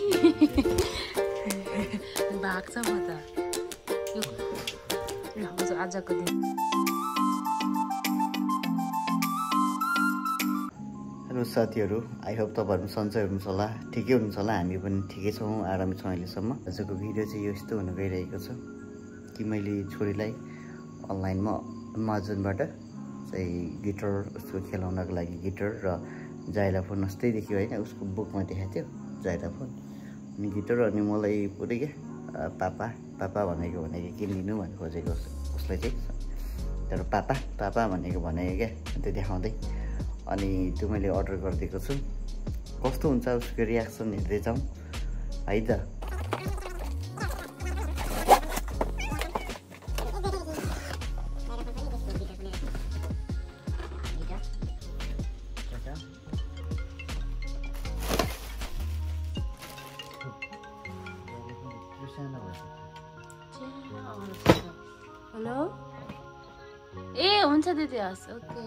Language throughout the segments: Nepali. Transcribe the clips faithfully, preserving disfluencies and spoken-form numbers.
भाग्छ म त यो आजको दिन। हेलो साथीहरू, आई होप तपाईँहरू सन्चै हुनुहुन्छ होला, ठिकै हुनुहुन्छ होला। हामी पनि ठिकै छौँ, आरामै छौँ अहिलेसम्म। आजको भिडियो चाहिँ यो यस्तो हुन गइरहेको छ कि मैले छोरीलाई अनलाइनमा अमेजनबाट चाहिँ गिटार, उसको खेलाउनको लागि गिटार र जाइला फोन अस्तिदेखि होइन उसको बुकमा देखाएको थियो जाइला फोन अनि गिटार। अनि मलाई पुरै क्या पापा पापा भनेको भनेको किनिदिनु भनेर खोजेको उसलाई चाहिँ, तर पापा पापा भनेको भनेको क्या त्यो देखाउँदै। अनि त्यो मैले अर्डर गरिदिएको छु, कस्तो हुन्छ उसको रियाक्सन हेर्दै जाउँ है त। हेलो ए हुन्छ दिदी, हस् ओके।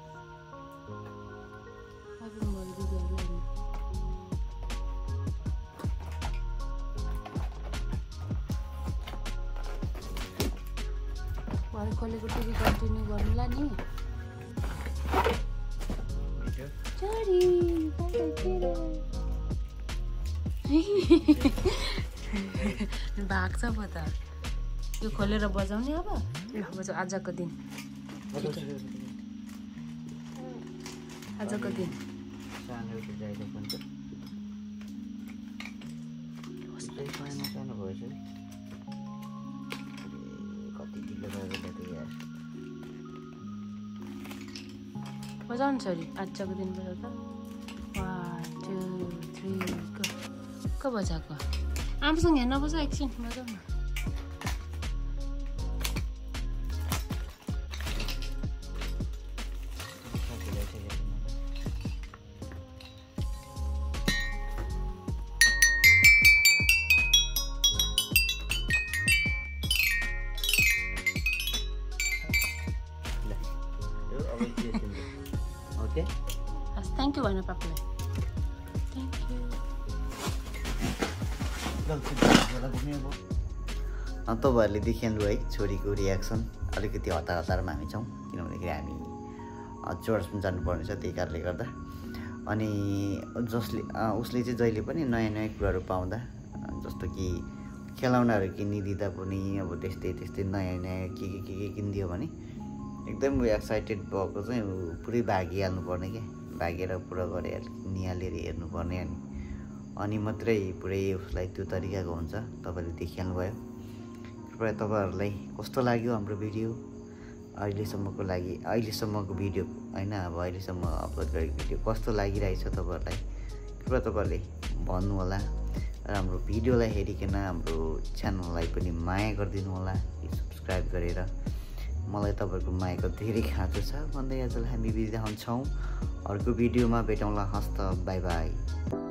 भरे खोलेको टिभी कन्टिन्यू गर्नुला नि। चोरी भाग्छ म त यो खोलेर बजाउने। अब ल बजाऊ, आजको दिन आजको दिन बजाउनु छोरी, आजको दिन बजाउ त। वान टू थ्री गो को बजाएको आमसँग हेर्न बजा, एकछिन बजाउ न। ओके हस्, थ्याङ्क यू भन पापालाई। Thank you. तपाईँहरूले देखिहाल्नु है छोरीको रियाक्सन। अलिकति हतार हतारमा हामी छौँ, किनभनेखेरि हामी चर्चमा जानुपर्ने छ, त्यही कारणले गर्दा। अनि जसले उसले चाहिँ जहिले पनि नयाँ नयाँ कुराहरू पाउँदा, जस्तो कि खेलाउनाहरू किनिदिँदा पनि अब त्यस्तै त्यस्तै नयाँ नयाँ के के के के किनिदियो भने एकदम एक्साइटेड भएको चाहिँ पुरै भागिहाल्नु पर्ने क्या, भागेर पुरा गरेर निहालेर हेर्नुपर्ने। अनि अनि मात्रै पुरै उसलाई त्यो तरिकाको हुन्छ। तपाईँले देखिहाल्नु भयो। कृपया तपाईँहरूलाई कस्तो लाग्यो हाम्रो भिडियो अहिलेसम्मको लागि, अहिलेसम्मको भिडियो होइन, अब अहिलेसम्म अपलोड गरेको भिडियो कस्तो लागिरहेछ तपाईँहरूलाई, कृपया तपाईँहरूले भन्नु होला। र हाम्रो भिडियोलाई हेरिकन हाम्रो च्यानललाई पनि माया गरिदिनु होला, सब्सक्राइब गरेर। मलाई तपाईँहरूको मायाको धेरै खाँचो छ भन्दै आजलाई हामी बिदा हुन्छौँ। अर्को भिडियोमा भेटौँला। हस्त, बाई बाई।